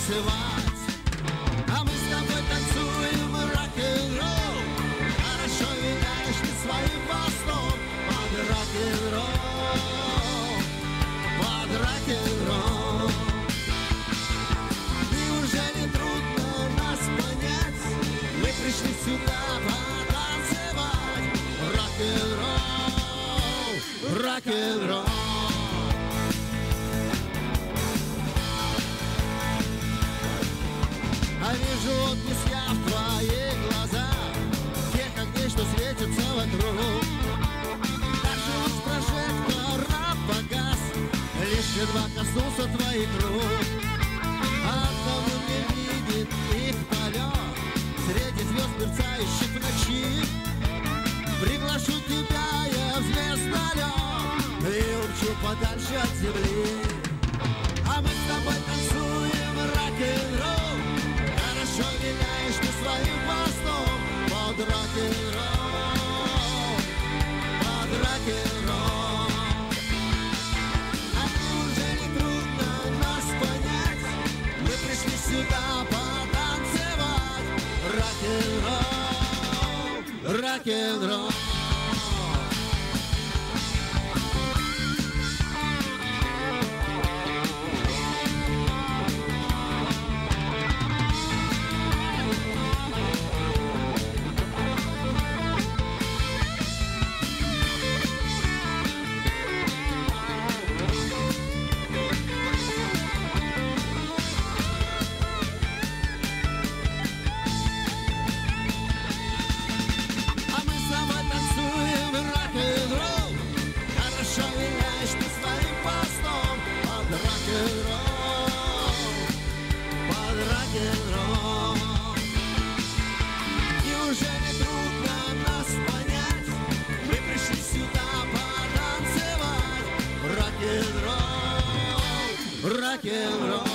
танцевать. А мы с тобой танцуем рок-н-ролл. Хорошо виляешь ты своим хвостом под рок-н-ролл, под рок-н-ролл. Неужели трудно нас понять? Мы пришли сюда потанцевать. Рок-н-ролл, рок-н-ролл. А вижу отблеск я в твоих глазах, тех огней, что светятся вокруг. Даже луч прожектора погас, лишь едва коснулся твоих рук. Одному не видит их полет среди звезд, мерцающих в ночи. Приглашу тебя я в звездолет и умчу подальше от земли. А мы с тобой танцуем рок-н-ролл. Хорошо виляешь ты своим хвостом под рок-н-ролл, под рок-н-ролл. А неужели трудно нас понять? Мы пришли сюда потанцевать. Рок-н-ролл, рок-н-ролл. Неужели трудно нас понять? Мы пришли сюда потанцевать. Рок-н-ролл, рок-н-ролл.